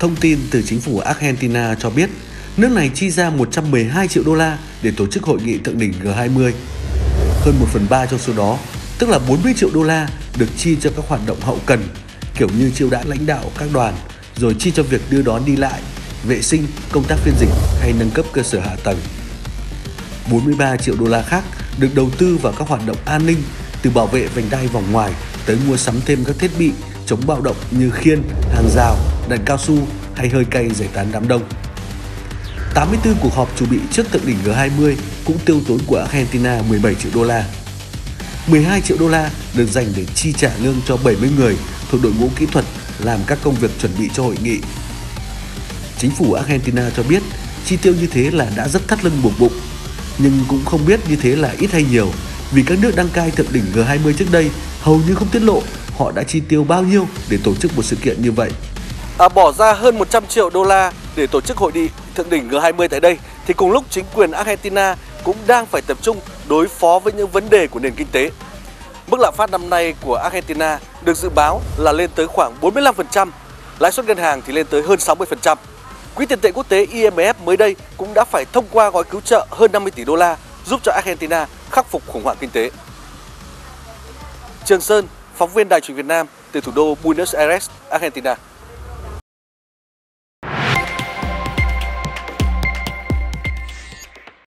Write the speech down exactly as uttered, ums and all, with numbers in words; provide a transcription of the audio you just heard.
Thông tin từ chính phủ Argentina cho biết, nước này chi ra một trăm mười hai triệu đô la để tổ chức hội nghị thượng đỉnh G hai mươi. Hơn một phần ba trong số đó, tức là bốn mươi triệu đô la, được chi cho các hoạt động hậu cần, kiểu như chiêu đãi lãnh đạo các đoàn, rồi chi cho việc đưa đón đi lại, vệ sinh, công tác phiên dịch hay nâng cấp cơ sở hạ tầng. bốn mươi ba triệu đô la khác được đầu tư vào các hoạt động an ninh, từ bảo vệ vành đai vòng ngoài tới mua sắm thêm các thiết bị chống bạo động như khiên, hàng rào, đạn cao su hay hơi cay giải tán đám đông. tám mươi tư cuộc họp chuẩn bị trước thượng đỉnh G hai mươi cũng tiêu tốn của Argentina mười bảy triệu đô la. mười hai triệu đô la được dành để chi trả lương cho bảy mươi người thuộc đội ngũ kỹ thuật làm các công việc chuẩn bị cho hội nghị. Chính phủ Argentina cho biết chi tiêu như thế là đã rất thắt lưng buộc bụng, nhưng cũng không biết như thế là ít hay nhiều, vì các nước đăng cai thượng đỉnh G hai mươi trước đây hầu như không tiết lộ họ đã chi tiêu bao nhiêu để tổ chức một sự kiện như vậy. À, bỏ ra hơn một trăm triệu đô la để tổ chức hội nghị thượng đỉnh G hai mươi tại đây, thì cùng lúc chính quyền Argentina cũng đang phải tập trung đối phó với những vấn đề của nền kinh tế. Mức lạm phát năm nay của Argentina được dự báo là lên tới khoảng bốn mươi lăm phần trăm, lãi suất ngân hàng thì lên tới hơn sáu mươi phần trăm. Quỹ tiền tệ quốc tế I M F mới đây cũng đã phải thông qua gói cứu trợ hơn năm mươi tỷ đô la giúp cho Argentina khắc phục khủng hoảng kinh tế. Trường Sơn, phóng viên Đài truyền hình Việt Nam từ thủ đô Buenos Aires, Argentina.